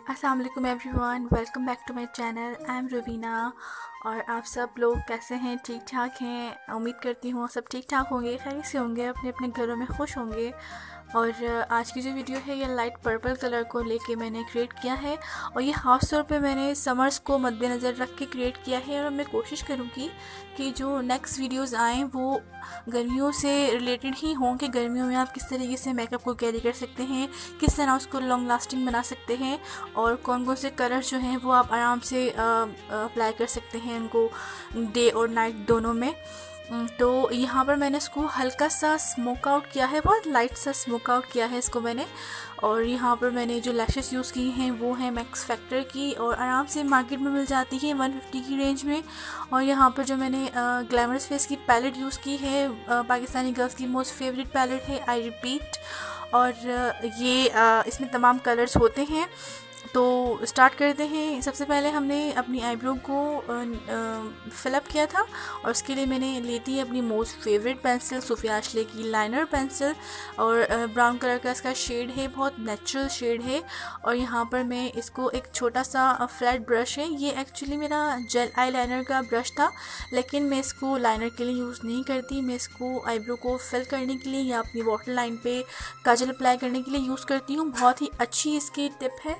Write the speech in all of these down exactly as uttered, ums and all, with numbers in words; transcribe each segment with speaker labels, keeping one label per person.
Speaker 1: अस्सलाम वालेकुम everyone, welcome back to my channel. I am Rubina और आप सब लोग कैसे हैं? ठीक ठाक हैं? उम्मीद करती हूँ सब ठीक ठाक होंगे, खैर से होंगे, अपने अपने घरों में खुश होंगे। और आज की जो वीडियो है ये लाइट पर्पल कलर को लेके मैंने क्रिएट किया है और ये ख़ास तौर पे मैंने समर्स को मद्देनज़र रख के क्रिएट किया है। और मैं कोशिश करूँगी कि जो नेक्स्ट वीडियोस आएँ वो गर्मियों से रिलेटेड ही हों, कि गर्मियों में आप किस तरीके से मेकअप को कैरी कर सकते हैं, किस तरह उसको लॉन्ग लास्टिंग बना सकते हैं और कौन कौन से कलर जो हैं वो आप आराम से अप्लाई कर सकते हैं उनको डे और नाइट दोनों में। तो यहाँ पर मैंने इसको हल्का सा स्मोक आउट किया है, बहुत लाइट सा स्मोक आउट किया है इसको मैंने। और यहाँ पर मैंने जो लैशेस यूज़ की हैं वो हैं मैक्स फैक्टर की और आराम से मार्केट में मिल जाती है वन फिफ्टी की रेंज में। और यहाँ पर जो मैंने ग्लैमरस फेस की पैलेट यूज़ की है, पाकिस्तानी गर्ल्स की मोस्ट फेवरेट पैलेट है, आई रिपीट। और ये इसमें तमाम कलर्स होते हैं। तो स्टार्ट करते हैं। सबसे पहले हमने अपनी आईब्रो को फिलअप किया था और उसके लिए मैंने ली थी अपनी most favourite pencil Sophia Ashley की लाइनर पेंसिल और ब्राउन कलर का इसका शेड है, बहुत नेचुरल शेड है। और यहाँ पर मैं इसको एक छोटा सा फ्लैट ब्रश है, ये एक्चुअली मेरा जेल आई लाइनर का ब्रश था लेकिन मैं इसको लाइनर के लिए यूज़ नहीं करती, मैं इसको आईब्रो को फिल करने के लिए या अपनी वाटर लाइन पे काजल अप्लाई करने के लिए यूज़ करती हूँ। बहुत ही अच्छी इसकी टिप है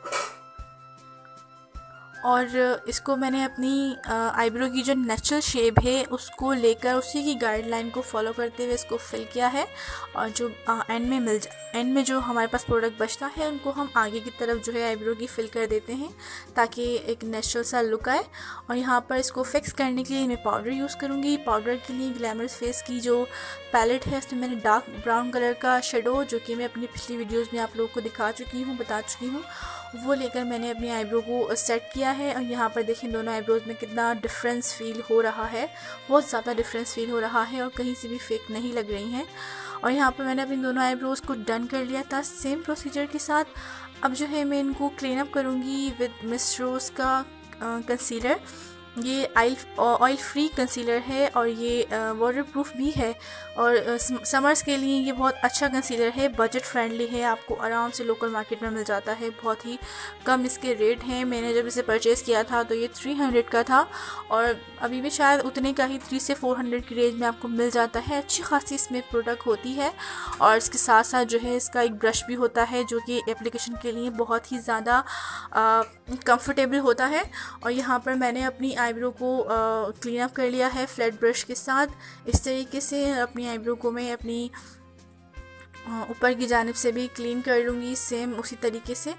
Speaker 1: और इसको मैंने अपनी आईब्रो की जो नेचुरल शेप है उसको लेकर उसी की गाइडलाइन को फॉलो करते हुए इसको फिल किया है। और जो एंड में मिल जा एंड में जो हमारे पास प्रोडक्ट बचता है उनको हम आगे की तरफ जो है आईब्रो की फिल कर देते हैं ताकि एक नेचुरल सा लुक आए। और यहाँ पर इसको फिक्स करने के लिए मैं पाउडर यूज़ करूँगी। पाउडर के लिए ग्लैमरस फेस की जो पैलेट है उसमें मैंने डार्क ब्राउन कलर का शेडो, जो कि मैं अपनी पिछली वीडियोज़ में आप लोगों को दिखा चुकी हूँ बता चुकी हूँ, वो लेकर मैंने अपनी आईब्रो को सेट किया है। और यहाँ पर देखें दोनों आईब्रोज में कितना डिफरेंस फील हो रहा है, बहुत ज़्यादा डिफरेंस फील हो रहा है और कहीं से भी फेक नहीं लग रही हैं। और यहाँ पर मैंने अपनी दोनों आईब्रोज को डन कर लिया था सेम प्रोसीजर के साथ। अब जो है मैं इनको क्लीन अप करूँगी विद मिस रोज़ का कंसीलर। ये ऑयल ऑयल फ्री कंसीलर है और ये वाटर प्रूफ भी है और समर्स के लिए ये बहुत अच्छा कंसीलर है, बजट फ्रेंडली है, आपको आराम से लोकल मार्केट में मिल जाता है, बहुत ही कम इसके रेट हैं। मैंने जब इसे परचेज़ किया था तो ये थ्री हंड्रेड का था और अभी भी शायद उतने का ही थ्री से फोर हंड्रेड की रेंज में आपको मिल जाता है। अच्छी खासी इसमें प्रोडक्ट होती है और इसके साथ साथ जो है इसका एक ब्रश भी होता है जो कि एप्लीकेशन के लिए बहुत ही ज़्यादा कंफर्टेबल होता है। और यहाँ पर मैंने अपनी आईब्रो को क्लीन अप कर लिया है फ्लैट ब्रश के साथ। इस तरीके से अपनी आईब्रो को मैं अपनी ऊपर की जानिब से भी क्लीन कर लूँगी सेम उसी तरीके से।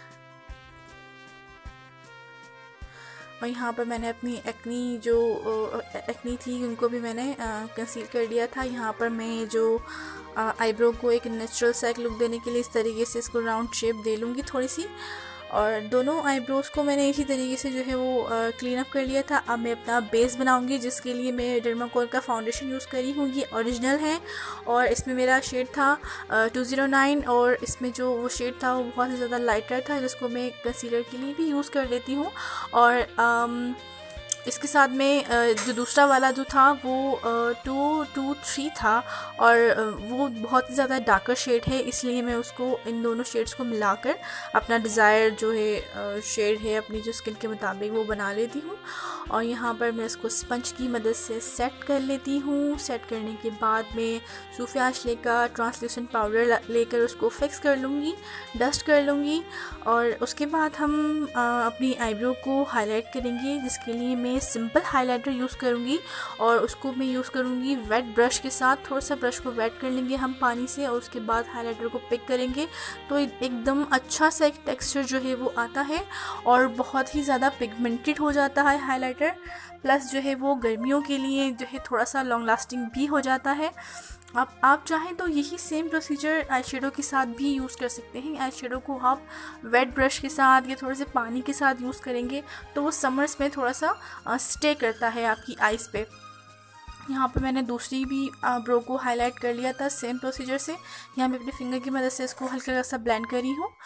Speaker 1: और यहाँ पर मैंने अपनी एक्नी जो एक्नी थी उनको भी मैंने कंसील कर लिया था। यहाँ पर मैं जो आईब्रो को एक नेचुरल सा एक लुक देने के लिए इस तरीके से इसको राउंड शेप दे लूँगी थोड़ी सी। और दोनों आईब्रोज़ को मैंने इसी तरीके से जो है वो क्लीन अप कर लिया था। अब मैं अपना बेस बनाऊंगी जिसके लिए मैं डर्माकोल का फाउंडेशन यूज़ करी हूँ, ये ओरिजिनल है और इसमें मेरा शेड था टू ज़ीरो नाइन और इसमें जो वो शेड था वो बहुत ही ज़्यादा लाइटर था जिसको मैं कंसीलर के लिए भी यूज़ कर लेती हूँ। और आम, इसके साथ में जो दूसरा वाला जो था वो टू टू थ्री था और वो बहुत ही ज़्यादा डार्कर शेड है, इसलिए मैं उसको इन दोनों शेड्स को मिलाकर अपना डिज़ायर जो है शेड है अपनी जो स्किन के मुताबिक वो बना लेती हूँ। और यहाँ पर मैं इसको स्पंज की मदद से सेट कर लेती हूँ। सेट करने के बाद मैं सोफिया अशले का ट्रांसल्यूसेंट पाउडर लेकर उसको फिक्स कर लूँगी, डस्ट कर लूँगी। और उसके बाद हम अपनी आईब्रो को हाईलाइट करेंगे जिसके लिए मैं सिंपल हाइलाइटर यूज़ करूँगी और उसको मैं यूज़ करूँगी वेट ब्रश के साथ। थोड़ा सा ब्रश को वेट कर लेंगे हम पानी से और उसके बाद हाइलाइटर को पिक करेंगे तो एकदम अच्छा सा एक टेक्सचर जो है वो आता है और बहुत ही ज़्यादा पिगमेंटेड हो जाता है हाइलाइटर। प्लस जो है वो गर्मियों के लिए जो है थोड़ा सा लॉन्ग लास्टिंग भी हो जाता है। आप आप चाहें तो यही सेम प्रोसीजर आई शेडो के साथ भी यूज़ कर सकते हैं। आई शेडो को आप वेट ब्रश के साथ या थोड़े से पानी के साथ यूज़ करेंगे तो वो समर्स में थोड़ा सा स्टे करता है आपकी आइज़ पे। यहाँ पे मैंने दूसरी भी ब्रो को हाईलाइट कर लिया था सेम प्रोसीजर से। यहाँ मैं अपने फिंगर की मदद से इसको हल्का सा ब्लेंड करी हूँ।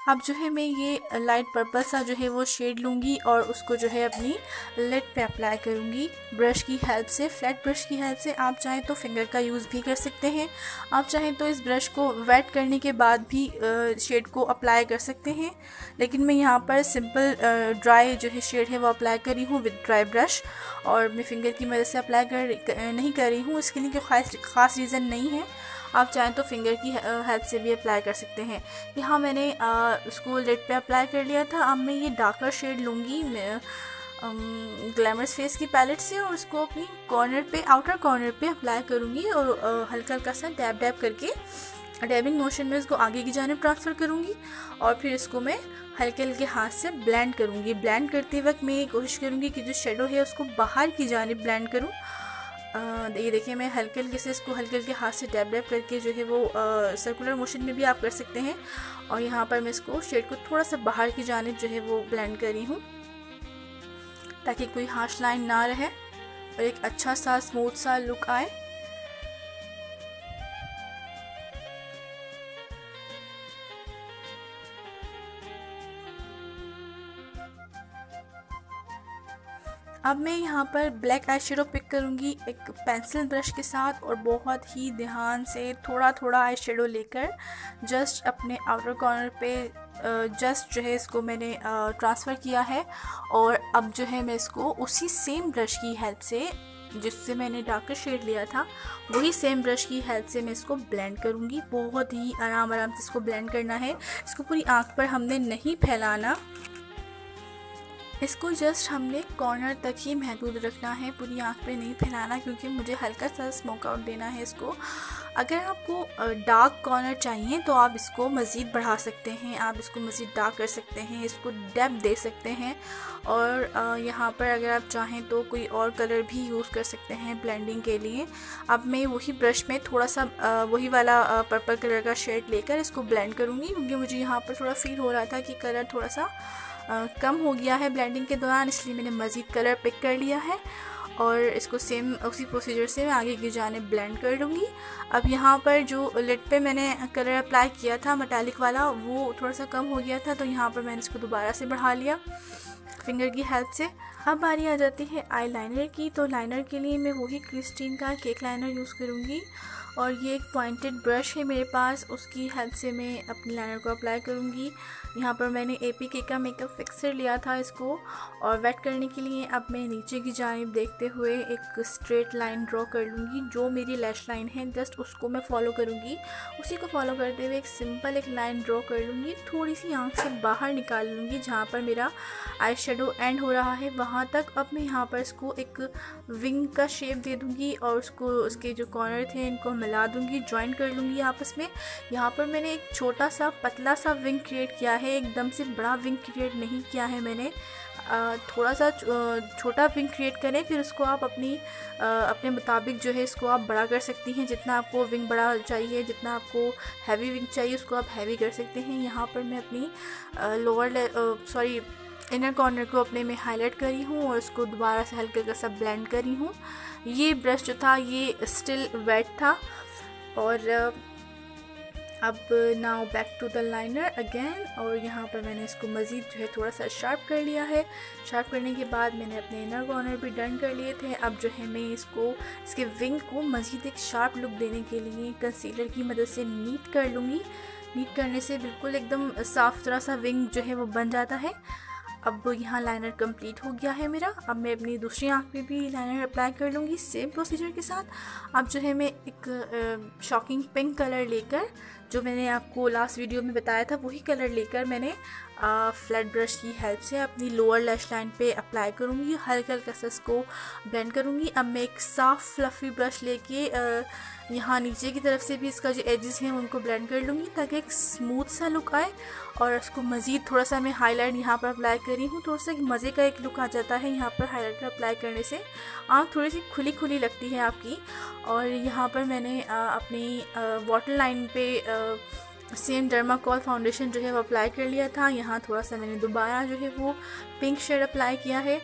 Speaker 1: अब जो है मैं ये लाइट पर्पल सा जो है वो शेड लूँगी और उसको जो है अपनी लिड पे अप्लाई करूँगी ब्रश की हेल्प से, फ्लैट ब्रश की हेल्प से। आप चाहें तो फिंगर का यूज़ भी कर सकते हैं, आप चाहें तो इस ब्रश को वेट करने के बाद भी शेड को अप्लाई कर सकते हैं, लेकिन मैं यहाँ पर सिंपल ड्राई जो है शेड है वो अप्लाई कर रही हूँ विद ड्राई ब्रश, और मैं फिंगर की मदद से अप्लाई कर नहीं कर रही हूँ। इसके लिए कोई ख़ास ख़ास रीज़न नहीं है, आप चाहें तो फिंगर की हेल्प से भी अप्लाई कर सकते हैं। यहाँ मैंने उसको लिड पे अप्लाई कर लिया था। अब मैं ये डार्कर शेड लूँगी मैं ग्लैमरस फेस की पैलेट से और उसको अपनी कॉर्नर पे, आउटर कॉर्नर पे अप्लाई करूँगी और हल्का हल्का सा डैब डैब करके डैबिंग मोशन में इसको आगे की जानिब ट्रांसफ़र करूँगी और फिर इसको मैं हल्के हल्के हाथ से ब्लेंड करूँगी। ब्लेंड करते वक्त मैं ये कोशिश करूँगी कि जो शेडो है उसको बाहर की जानिब ब्लेंड करूँ। ये देखिए मैं हल्के हल्के से इसको हल्के हल्के हाथ से डैब डैब करके जो है वो सर्कुलर मोशन में भी आप कर सकते हैं, और यहाँ पर मैं इसको शेड को थोड़ा सा बाहर की जानिब जो है वो ब्लेंड कर रही हूँ ताकि कोई हार्श लाइन ना रहे और एक अच्छा सा स्मूथ सा लुक आए। अब मैं यहाँ पर ब्लैक आई शेडो पिक करूँगी एक पेंसिल ब्रश के साथ और बहुत ही ध्यान से थोड़ा थोड़ा आई शेडो लेकर जस्ट अपने आउटर कॉर्नर पे जस्ट जो है इसको मैंने ट्रांसफ़र किया है, और अब जो है मैं इसको उसी सेम ब्रश की हेल्प से जिससे मैंने डार्कर शेड लिया था वही सेम ब्रश की हेल्प से मैं इसको ब्लेंड करूँगी। बहुत ही आराम आराम से इसको ब्लेंड करना है, इसको पूरी आँख पर हमने नहीं फैलाना, इसको जस्ट हमने कॉर्नर तक ही महदूद रखना है, पूरी आँख पे नहीं फैलाना, क्योंकि मुझे हल्का सा स्मोक आउट देना है इसको। अगर आपको डार्क कॉर्नर चाहिए तो आप इसको मज़ीद बढ़ा सकते हैं, आप इसको मज़ीद डार्क कर सकते हैं, इसको डेप्थ दे सकते हैं, और यहाँ पर अगर आप चाहें तो कोई और कलर भी यूज़ कर सकते हैं ब्लेंडिंग के लिए। अब मैं वही ब्रश में थोड़ा सा वही वाला पर्पल कलर का शेड लेकर इसको ब्लेंड करूँगी, क्योंकि मुझे यहाँ पर थोड़ा फील हो रहा था कि कलर थोड़ा सा Uh, कम हो गया है ब्लेंडिंग के दौरान, इसलिए मैंने मज़ीद कलर पिक कर लिया है और इसको सेम उसी प्रोसीजर से मैं आगे की जानिब ब्लेंड कर लूँगी। अब यहाँ पर जो लिड पे मैंने कलर अप्लाई किया था मेटालिक वाला वो थोड़ा सा कम हो गया था, तो यहाँ पर मैंने इसको दोबारा से बढ़ा लिया फिंगर की हेल्प से। अब बारी आ जाती है आई लाइनर की, तो लाइनर के लिए मैं वही क्रिस्टीन का केक लाइनर यूज़ करूँगी, और ये एक पॉइंटेड ब्रश है मेरे पास, उसकी हेल्प से मैं अपने लाइनर को अप्लाई करूँगी। यहाँ पर मैंने एपी के का मेकअप फिक्सर लिया था इसको, और वेट करने के लिए अब मैं नीचे की जानिब देखते हुए एक स्ट्रेट लाइन ड्रॉ कर लूँगी। जो मेरी लैश लाइन है जस्ट उसको मैं फॉलो करूँगी, उसी को फॉलो करते हुए एक सिंपल एक लाइन ड्रॉ कर लूँगी, थोड़ी सी आँख से बाहर निकाल लूँगी जहाँ पर मेरा आई शेडो एंड हो रहा है वहाँ तक। अब मैं यहाँ पर इसको एक विंग का शेप दे दूँगी और उसको उसके जो कॉर्नर थे इनको मिला दूँगी, ज्वाइन कर लूँगी आपस में। यहाँ पर मैंने एक छोटा सा पतला सा विंग क्रिएट किया है, एकदम से बड़ा विंग क्रिएट नहीं किया है मैंने, आ, थोड़ा सा छोटा विंग क्रिएट करें, फिर उसको आप अपनी आ, अपने मुताबिक जो है इसको आप बड़ा कर सकती हैं। जितना आपको विंग बड़ा चाहिए, जितना आपको हैवी विंग चाहिए उसको आप हैवी कर सकते हैं। यहाँ पर मैं अपनी लोअर सॉरी इनर कॉर्नर को अपने में हाईलाइट करी हूँ और उसको दोबारा से हल्के हल्का सा ब्लेंड करी हूँ। ये ब्रश जो था ये स्टिल वेट था, और अब now back to the liner again, और यहाँ पर मैंने इसको मज़ीद जो है थोड़ा सा शार्प कर लिया है। शार्प करने के बाद मैंने अपने इनर कॉर्नर भी डन कर लिए थे। अब जो है मैं इसको इसके विंग को मज़ीद एक शार्प लुक देने के लिए कंसीलर की मदद से नीट कर लूँगी। नीट करने से बिल्कुल एकदम साफ़ सुथरा सा विंग जो है वो बन जाता है। अब यहाँ लाइनर कंप्लीट हो गया है मेरा। अब मैं अपनी दूसरी आँख पे भी लाइनर अप्लाई कर लूँगी सेम प्रोसीजर के साथ। अब जो है मैं एक शॉकिंग पिंक कलर लेकर, जो मैंने आपको लास्ट वीडियो में बताया था वही कलर लेकर मैंने फ्लैट ब्रश की हेल्प से अपनी लोअर लैश लाइन पे अप्लाई करूँगी, हल्का हल्का सा इसको ब्लेंड करूँगी। अब मैं एक साफ़ फ्लफ़ी ब्रश लेके यहाँ नीचे की तरफ से भी इसका जो एजेस हैं उनको ब्लेंड कर लूँगी ताकि एक स्मूथ सा लुक आए, और उसको मज़ीद थोड़ा सा मैं हाईलाइट यहाँ पर अप्लाई करी हूँ। थोड़ा सा मज़े का एक लुक आ जाता है यहाँ पर हाईलाइटर अप्लाई करने से, आँख थोड़ी सी खुली खुली लगती है आपकी। और यहाँ पर मैंने अपनी वाटर लाइन पे सेम डर्माकोल फाउंडेशन जो है वो अप्लाई कर लिया था। यहाँ थोड़ा सा मैंने दोबारा जो है वो पिंक शेड अप्लाई किया है।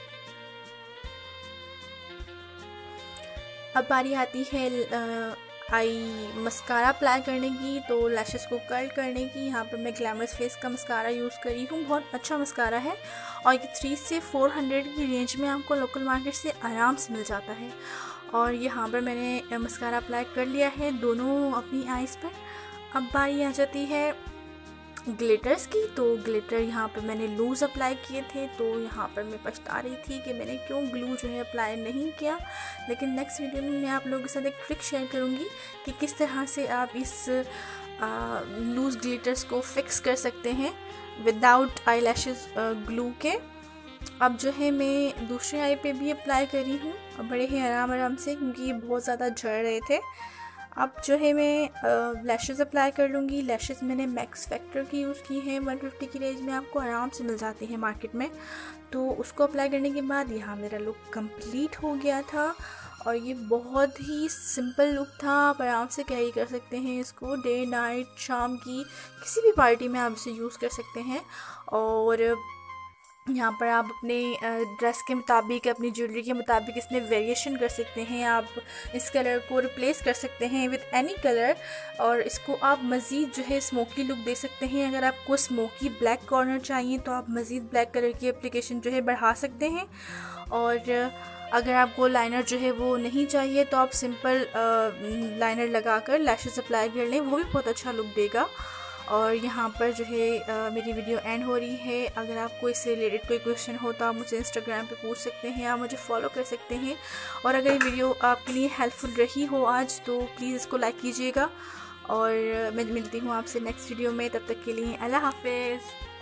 Speaker 1: अब बारी आती है आई मस्कारा अप्लाई करने की, तो लैशेस को कर्ल करने की, यहाँ पर मैं ग्लैमरस फेस का मस्कारा यूज़ करी हूँ। बहुत अच्छा मस्कारा है और ये थ्री से फोर हंड्रेड की रेंज में आपको लोकल मार्केट से आराम से मिल जाता है। और यहाँ पर मैंने मस्कारा अप्लाई कर लिया है दोनों अपनी आइज़ पर। अब बारी आ जाती है ग्लिटर्स की। तो ग्लिटर यहाँ पर मैंने लूज़ अप्लाई किए थे, तो यहाँ पर मैं पछता रही थी कि मैंने क्यों ग्लू जो है अप्लाई नहीं किया। लेकिन नेक्स्ट वीडियो में मैं आप लोगों के साथ एक ट्रिक शेयर करूँगी कि किस तरह से आप इस लूज़ ग्लिटर्स को फिक्स कर सकते हैं विदाउट आई लैशेज़ ग्लू के। अब जो है मैं दूसरे आई पे भी अप्लाई करी हूँ बड़े ही आराम आराम से, क्योंकि ये बहुत ज़्यादा झड़ रहे थे। अब जो है मैं लैशेज़ अप्लाई कर लूँगी। लैशेज़ मैंने मैक्स फैक्टर की यूज़ की है, वन फिफ्टी की रेंज में आपको आराम से मिल जाती है मार्केट में। तो उसको अप्लाई करने के बाद यहाँ मेरा लुक कंप्लीट हो गया था और ये बहुत ही सिंपल लुक था। आप आराम से कैरी कर सकते हैं इसको, डे नाइट शाम की किसी भी पार्टी में आप इसे यूज़ कर सकते हैं। और यहाँ पर आप अपने ड्रेस के मुताबिक, अपनी ज्वेलरी के मुताबिक इसमें वेरिएशन कर सकते हैं। आप इस कलर को रिप्लेस कर सकते हैं विद एनी कलर और इसको आप मज़ीद जो है स्मोकी लुक दे सकते हैं। अगर आपको स्मोकी ब्लैक कॉर्नर चाहिए तो आप मज़ीद ब्लैक कलर की एप्लीकेशन जो है बढ़ा सकते हैं। और अगर आपको लाइनर जो है वो नहीं चाहिए तो आप सिंपल लाइनर लगाकर लैशेज़ अप्लाई कर लें, वो भी बहुत अच्छा लुक देगा। और यहाँ पर जो है आ, मेरी वीडियो एंड हो रही है। अगर आपको इससे रिलेटेड कोई क्वेश्चन हो तो आप मुझे इंस्टाग्राम पे पूछ सकते हैं, आप मुझे फॉलो कर सकते हैं। और अगर ये वीडियो आपके लिए हेल्पफुल रही हो आज तो प्लीज़ इसको लाइक कीजिएगा। और मैं मिलती हूँ आपसे नेक्स्ट वीडियो में, तब तक के लिए अल्लाह हाफिज़।